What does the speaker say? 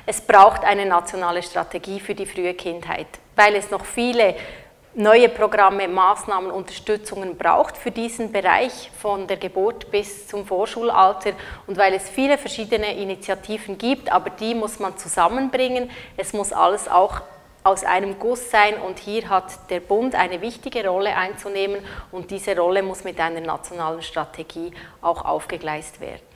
Es braucht eine nationale Strategie für die frühe Kindheit, weil es noch viele neue Programme, Maßnahmen, Unterstützungen braucht für diesen Bereich von der Geburt bis zum Vorschulalter und weil es viele verschiedene Initiativen gibt, aber die muss man zusammenbringen. Es muss alles auch aus einem Guss sein und hier hat der Bund eine wichtige Rolle einzunehmen und diese Rolle muss mit einer nationalen Strategie auch aufgegleist werden.